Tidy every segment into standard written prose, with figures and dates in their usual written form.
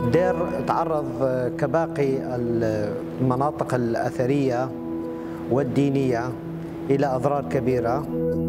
الدير تعرض كباقي المناطق الأثرية والدينية إلى أضرار كبيرة.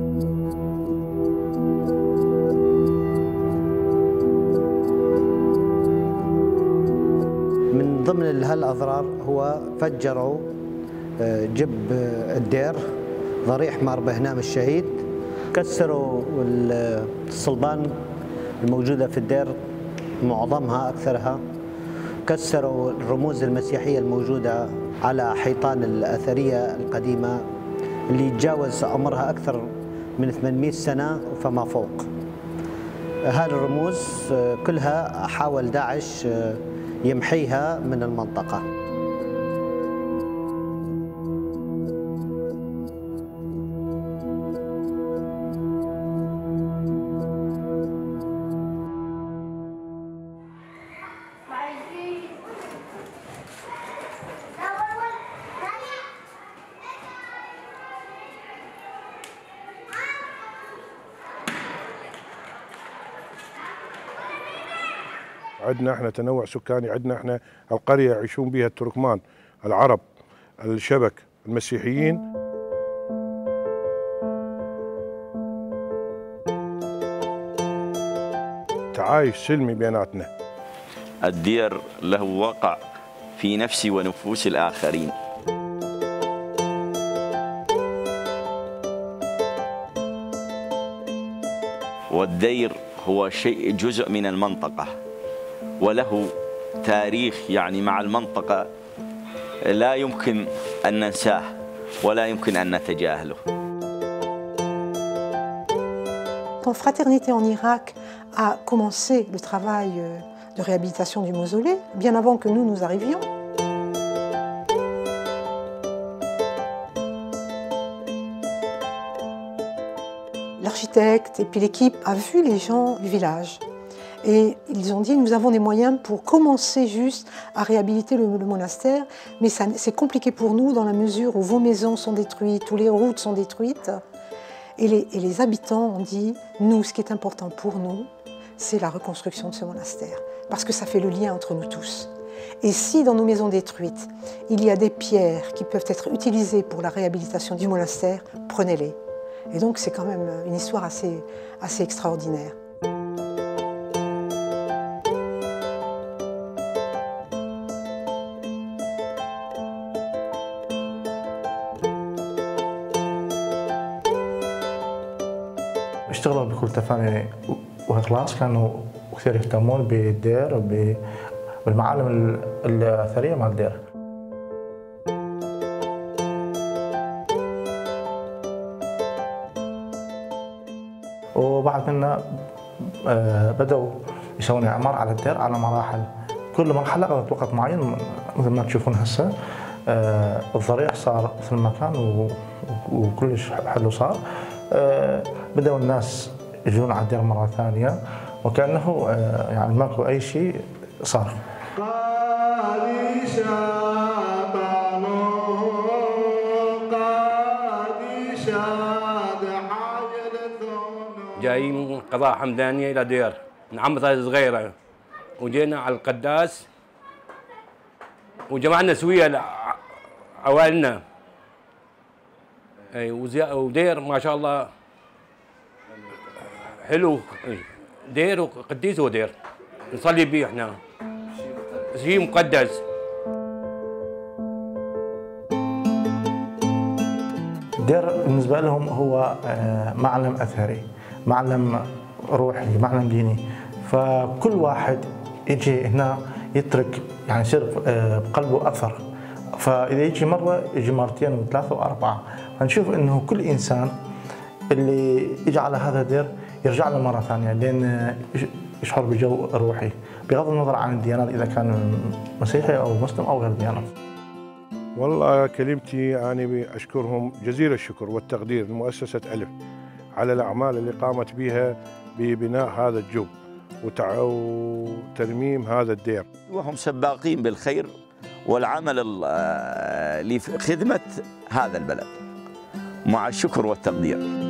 من ضمن هالأضرار هو فجروا جب الدير ضريح مار بهنام الشهيد، كسروا الصلبان الموجودة في الدير معظمها أكثرها، كسروا الرموز المسيحية الموجودة على حيطان الأثرية القديمة اللي يتجاوز عمرها أكثر من 800 سنة فما فوق. هذه الرموز كلها حاول داعش يمحيها من المنطقة. عندنا احنا تنوع سكاني، عندنا احنا القرية يعيشون بها التركمان، العرب، الشبك، المسيحيين. تعايش سلمي بيناتنا. الدير له وقع في نفس ونفوس الآخرين. والدير هو شيء جزء من المنطقة وله تاريخ يعني مع المنطقة لا يمكن أن ننساه ولا يمكن أن نتجاهله. Quand Fraternité en Irak a commencé le travail de réhabilitation du mausolée, bien avant que nous arrivions, l'architecte et puis l'équipe a vu les gens du village. Et ils ont dit, nous avons des moyens pour commencer juste à réhabiliter le monastère, mais c'est compliqué pour nous dans la mesure où vos maisons sont détruites, où les routes sont détruites. Et les habitants ont dit, nous, ce qui est important pour nous, c'est la reconstruction de ce monastère, parce que ça fait le lien entre nous tous. Et si dans nos maisons détruites, il y a des pierres qui peuvent être utilisées pour la réhabilitation du monastère, prenez-les. Et donc c'est quand même une histoire assez extraordinaire. اشتغلوا بكل تفاني وإخلاص، كانوا كثير يهتمون بالدير وبالمعالم الأثرية مع الدير. وبعد منا بدأوا يسوون إعمار على الدير على مراحل، كل مرحلة قضت وقت معين مثل ما تشوفون هسه. الضريح صار مثل ما كان وكلش حلو صار. بدأوا الناس يجون على الدير مرة ثانية وكأنه يعني ماكو أي شيء صار. جايين من قضاء حمدانية إلى دير نعمطة صغيرة، وجينا على القداس وجمعنا سوية عوائلنا. اي ودير ما شاء الله حلو، دير وقديس ودير نصلي به احنا، شيء مقدس. الدير بالنسبة لهم هو معلم أثري، معلم روحي، معلم ديني، فكل واحد يجي هنا يترك يعني يصير بقلبه أثر، فإذا يجي مرة يجي مرتين وثلاثة وأربعة، فنشوف إنه كل إنسان اللي يجي على هذا الدير يرجع له مرة ثانية لأن يشعر بجو روحي بغض النظر عن الديانات، إذا كان مسيحي أو مسلم أو غير ديانات. والله كلمتي أنا أشكرهم جزيل الشكر والتقدير لمؤسسة ألف على الأعمال اللي قامت بها ببناء هذا الجب وترميم هذا الدير. وهم سباقين بالخير والعمل لخدمة هذا البلد مع الشكر والتقدير.